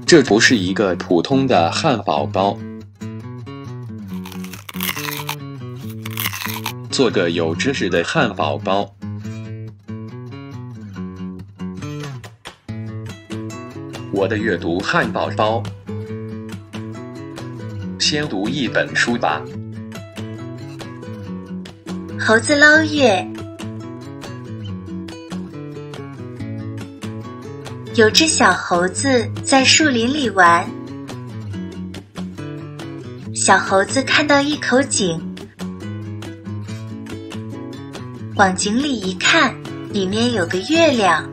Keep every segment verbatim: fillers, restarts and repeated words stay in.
这不是一个普通的汉堡包。做个有知识的汉堡包。我的阅读汉堡包。先读一本书吧。 猴子捞月。有只小猴子在树林里玩，小猴子看到一口井，往井里一看，里面有个月亮。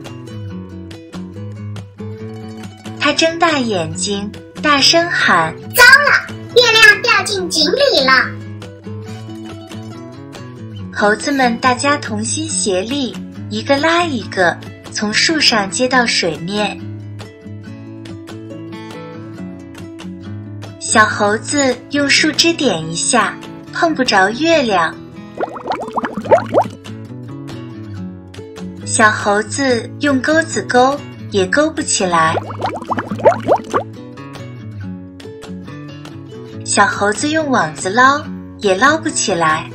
他睁大眼睛，大声喊： 糟了，月亮掉进井里了！ 猴子们大家同心协力，一个拉一个，从树上接到水面。小猴子用树枝点一下，碰不着月亮。小猴子用钩子勾，也勾不起来。小猴子用网子捞，也捞不起来。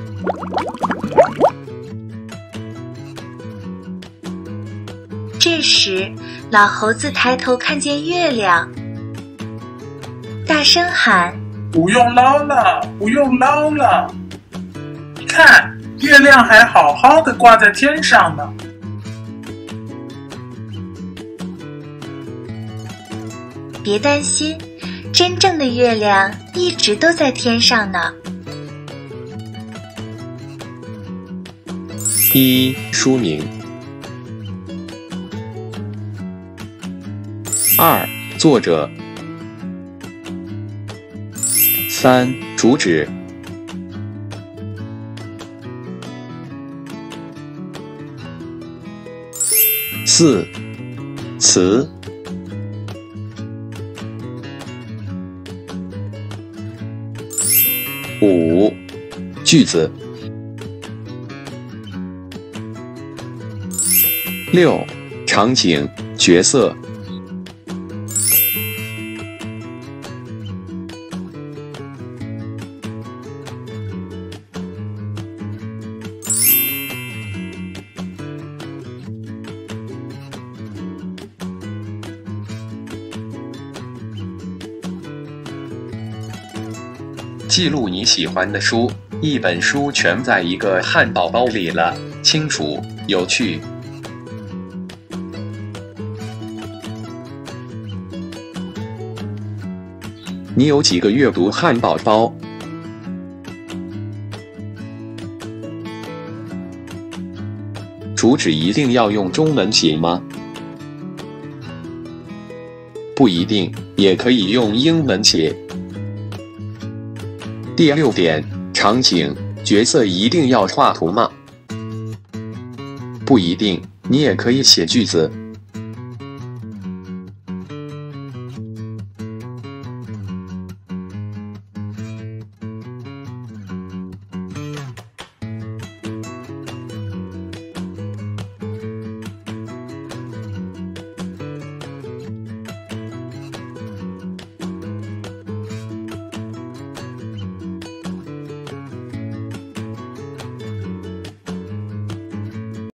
这时，老猴子抬头看见月亮，大声喊： 不用捞了，不用捞了！看，月亮还好好的挂在天上呢。 别担心，真正的月亮一直都在天上呢。 一、书名。二、作者。三、主旨。四、词。五、句子。六、场景、角色。记录你喜欢的书，一本书全在一个汉堡包里了，清楚、有趣。你有几个阅读汉堡包？主旨一定要用中文写吗？不一定，也可以用英文写。第六点，场景、角色一定要画图吗？不一定，你也可以写句子。